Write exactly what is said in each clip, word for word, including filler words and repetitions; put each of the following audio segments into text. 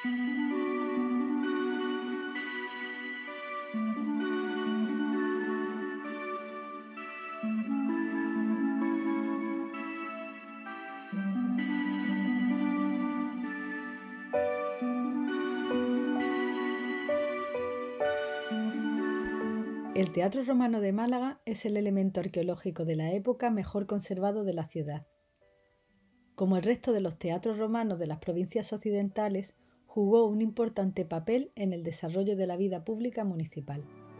El Teatro Romano de Málaga es el elemento arqueológico de la época mejor conservado de la ciudad. Como el resto de los teatros romanos de las provincias occidentales, jugó un importante papel en el desarrollo de la vida pública municipal.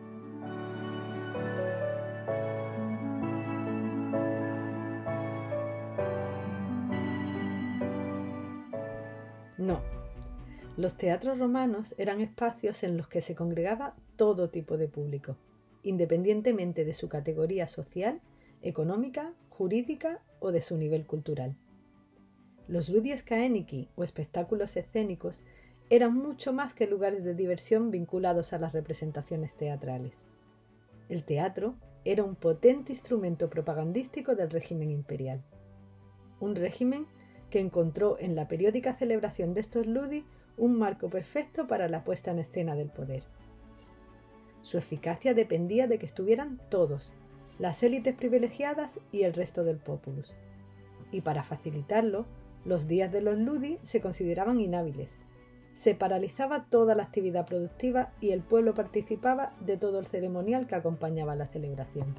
No, los teatros romanos eran espacios en los que se congregaba todo tipo de público, independientemente de su categoría social, económica, jurídica o de su nivel cultural. Los ludies caenici o espectáculos escénicos eran mucho más que lugares de diversión vinculados a las representaciones teatrales. El teatro era un potente instrumento propagandístico del régimen imperial. Un régimen que encontró en la periódica celebración de estos ludi un marco perfecto para la puesta en escena del poder. Su eficacia dependía de que estuvieran todos, las élites privilegiadas y el resto del populus. Y para facilitarlo, los días de los ludi se consideraban inhábiles. Se paralizaba toda la actividad productiva y el pueblo participaba de todo el ceremonial que acompañaba la celebración.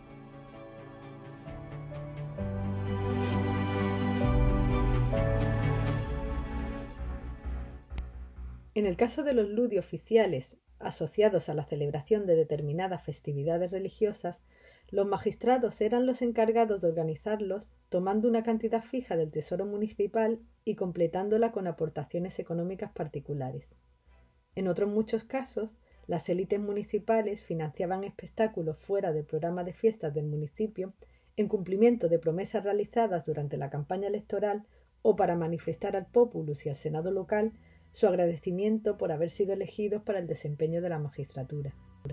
En el caso de los ludi oficiales asociados a la celebración de determinadas festividades religiosas, los magistrados eran los encargados de organizarlos, tomando una cantidad fija del tesoro municipal y completándola con aportaciones económicas particulares. En otros muchos casos, las élites municipales financiaban espectáculos fuera del programa de fiestas del municipio en cumplimiento de promesas realizadas durante la campaña electoral o para manifestar al populus y al senado local su agradecimiento por haber sido elegidos para el desempeño de la magistratura.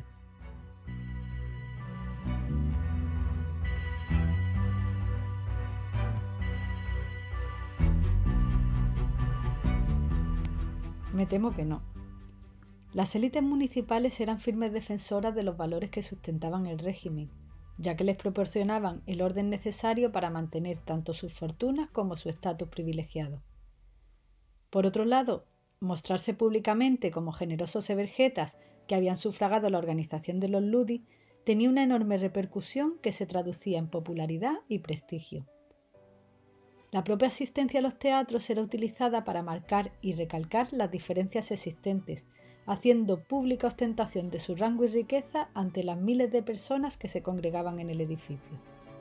Me temo que no. Las élites municipales eran firmes defensoras de los valores que sustentaban el régimen, ya que les proporcionaban el orden necesario para mantener tanto sus fortunas como su estatus privilegiado. Por otro lado, mostrarse públicamente como generosos evergetas que habían sufragado la organización de los ludi tenía una enorme repercusión que se traducía en popularidad y prestigio. La propia asistencia a los teatros era utilizada para marcar y recalcar las diferencias existentes, haciendo pública ostentación de su rango y riqueza ante las miles de personas que se congregaban en el edificio.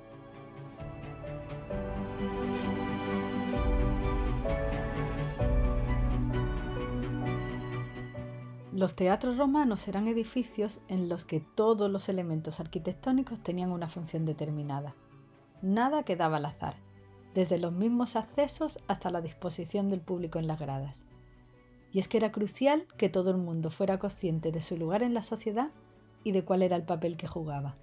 Los teatros romanos eran edificios en los que todos los elementos arquitectónicos tenían una función determinada. Nada quedaba al azar, desde los mismos accesos hasta la disposición del público en las gradas. Y es que era crucial que todo el mundo fuera consciente de su lugar en la sociedad y de cuál era el papel que jugaba.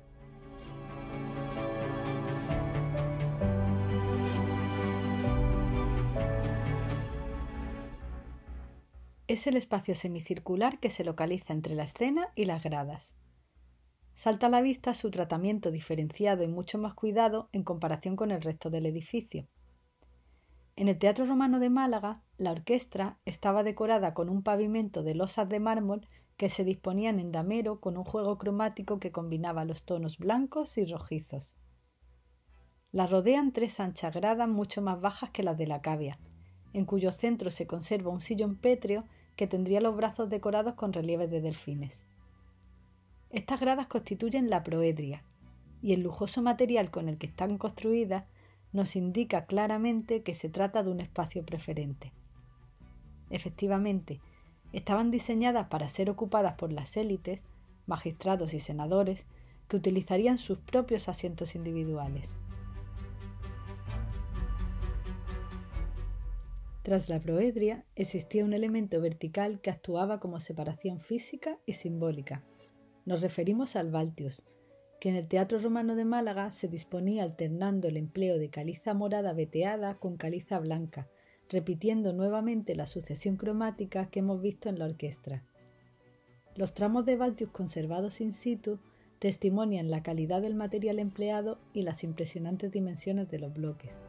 Es el espacio semicircular que se localiza entre la escena y las gradas. Salta a la vista su tratamiento diferenciado y mucho más cuidado en comparación con el resto del edificio. En el Teatro Romano de Málaga, la orquesta estaba decorada con un pavimento de losas de mármol que se disponían en damero con un juego cromático que combinaba los tonos blancos y rojizos. La rodean tres anchas gradas mucho más bajas que las de la cavea, en cuyo centro se conserva un sillón pétreo que tendría los brazos decorados con relieves de delfines. Estas gradas constituyen la proedria, y el lujoso material con el que están construidas nos indica claramente que se trata de un espacio preferente. Efectivamente, estaban diseñadas para ser ocupadas por las élites, magistrados y senadores, que utilizarían sus propios asientos individuales. Tras la proedria existía un elemento vertical que actuaba como separación física y simbólica. Nos referimos al Baltius, que en el Teatro Romano de Málaga se disponía alternando el empleo de caliza morada veteada con caliza blanca, repitiendo nuevamente la sucesión cromática que hemos visto en la orquesta. Los tramos de Baltius conservados in situ testimonian la calidad del material empleado y las impresionantes dimensiones de los bloques.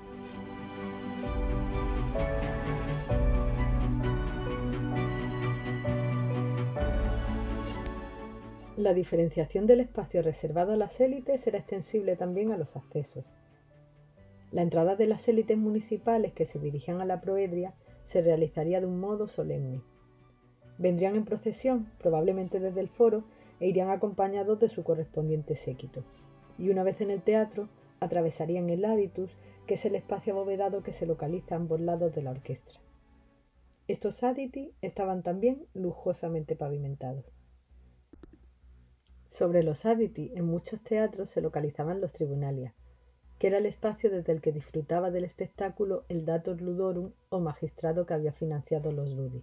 La diferenciación del espacio reservado a las élites era extensible también a los accesos. La entrada de las élites municipales que se dirigían a la proedria se realizaría de un modo solemne. Vendrían en procesión, probablemente desde el foro, e irían acompañados de su correspondiente séquito. Y una vez en el teatro, atravesarían el aditus, que es el espacio abovedado que se localiza a ambos lados de la orquesta. Estos aditi estaban también lujosamente pavimentados. Sobre los aditi, en muchos teatros se localizaban los tribunalia, que era el espacio desde el que disfrutaba del espectáculo el dator ludorum o magistrado que había financiado los ludi.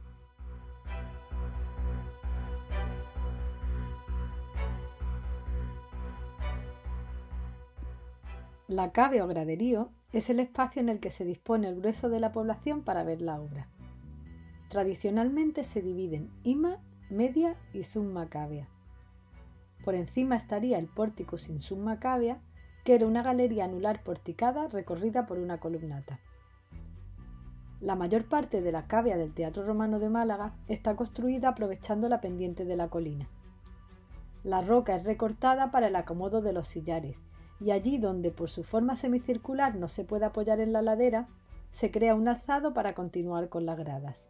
La cave o graderío es el espacio en el que se dispone el grueso de la población para ver la obra. Tradicionalmente se dividen ima, media y summa cavea. Por encima estaría el porticus in summa cavea, que era una galería anular porticada recorrida por una columnata. La mayor parte de la cavea del Teatro Romano de Málaga está construida aprovechando la pendiente de la colina. La roca es recortada para el acomodo de los sillares, y allí donde por su forma semicircular no se puede apoyar en la ladera, se crea un alzado para continuar con las gradas.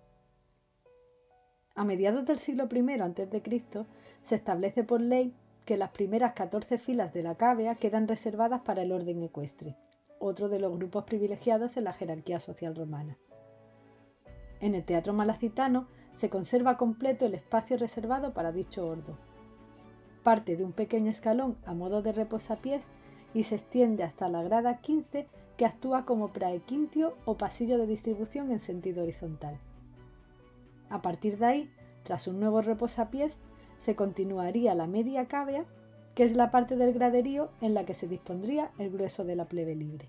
A mediados del siglo primero antes de Cristo se establece por ley que las primeras catorce filas de la cavea quedan reservadas para el orden ecuestre, otro de los grupos privilegiados en la jerarquía social romana. En el teatro malacitano se conserva completo el espacio reservado para dicho ordo. Parte de un pequeño escalón a modo de reposapiés y se extiende hasta la grada quince, que actúa como praequintio o pasillo de distribución en sentido horizontal. A partir de ahí, tras un nuevo reposapiés, se continuaría la media cavea, que es la parte del graderío en la que se dispondría el grueso de la plebe libre.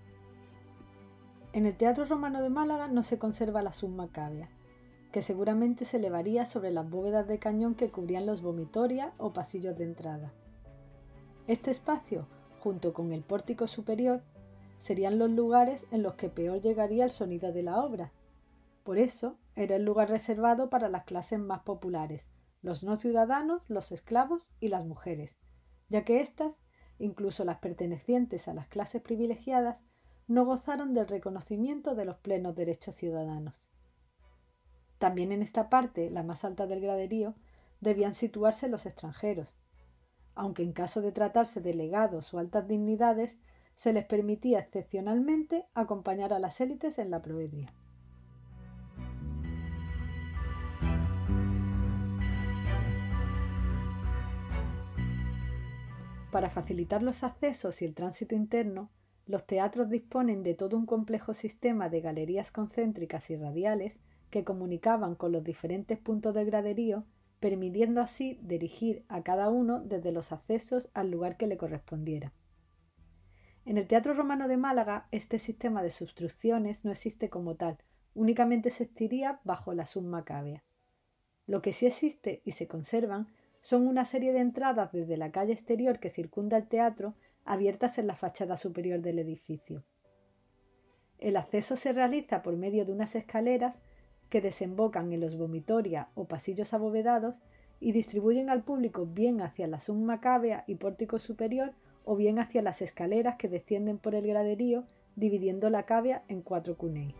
En el Teatro Romano de Málaga no se conserva la summa cavea, que seguramente se elevaría sobre las bóvedas de cañón que cubrían los vomitoria o pasillos de entrada. Este espacio, junto con el pórtico superior, serían los lugares en los que peor llegaría el sonido de la obra. Por eso, era el lugar reservado para las clases más populares, los no ciudadanos, los esclavos y las mujeres, ya que éstas, incluso las pertenecientes a las clases privilegiadas, no gozaron del reconocimiento de los plenos derechos ciudadanos. También en esta parte, la más alta del graderío, debían situarse los extranjeros, aunque en caso de tratarse de legados o altas dignidades, se les permitía excepcionalmente acompañar a las élites en la proedria. Para facilitar los accesos y el tránsito interno, los teatros disponen de todo un complejo sistema de galerías concéntricas y radiales que comunicaban con los diferentes puntos del graderío, permitiendo así dirigir a cada uno desde los accesos al lugar que le correspondiera. En el Teatro Romano de Málaga, este sistema de substrucciones no existe como tal, únicamente existiría bajo la summa cavea. Lo que sí existe y se conservan son una serie de entradas desde la calle exterior que circunda el teatro, abiertas en la fachada superior del edificio. El acceso se realiza por medio de unas escaleras que desembocan en los vomitoria o pasillos abovedados y distribuyen al público bien hacia la summa cavea y pórtico superior o bien hacia las escaleras que descienden por el graderío, dividiendo la cavea en cuatro cunei.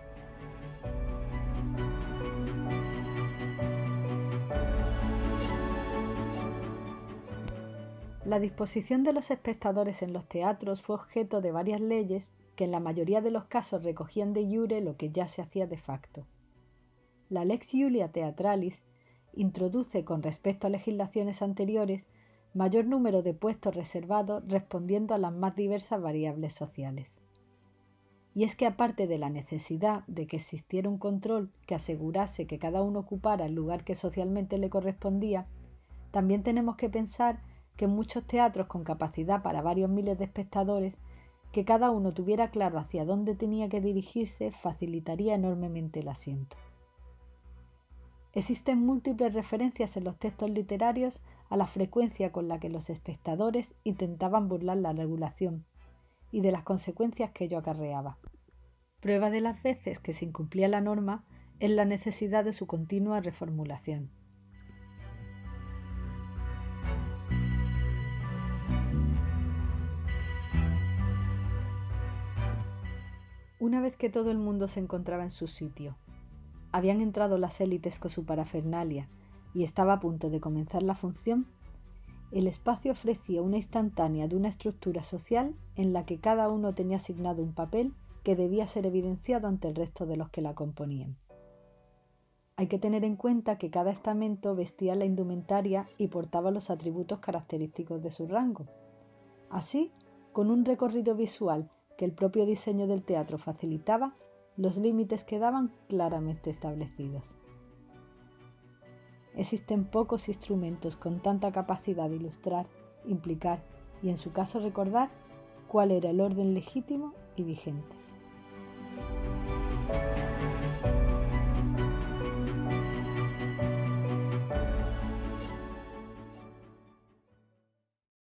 La disposición de los espectadores en los teatros fue objeto de varias leyes que en la mayoría de los casos recogían de iure lo que ya se hacía de facto. La Lex Iulia Theatralis introduce con respecto a legislaciones anteriores mayor número de puestos reservados respondiendo a las más diversas variables sociales. Y es que aparte de la necesidad de que existiera un control que asegurase que cada uno ocupara el lugar que socialmente le correspondía, también tenemos que pensar que en muchos teatros con capacidad para varios miles de espectadores Que cada uno tuviera claro hacia dónde tenía que dirigirse facilitaría enormemente el asiento. Existen múltiples referencias en los textos literarios a la frecuencia con la que los espectadores intentaban burlar la regulación y de las consecuencias que ello acarreaba. Prueba de las veces que se incumplía la norma es la necesidad de su continua reformulación. Una vez que todo el mundo se encontraba en su sitio, habían entrado las élites con su parafernalia y estaba a punto de comenzar la función, el espacio ofrecía una instantánea de una estructura social en la que cada uno tenía asignado un papel que debía ser evidenciado ante el resto de los que la componían. Hay que tener en cuenta que cada estamento vestía la indumentaria y portaba los atributos característicos de su rango. Así, con un recorrido visual que el propio diseño del teatro facilitaba, los límites quedaban claramente establecidos. Existen pocos instrumentos con tanta capacidad de ilustrar, implicar y, en su caso, recordar cuál era el orden legítimo y vigente.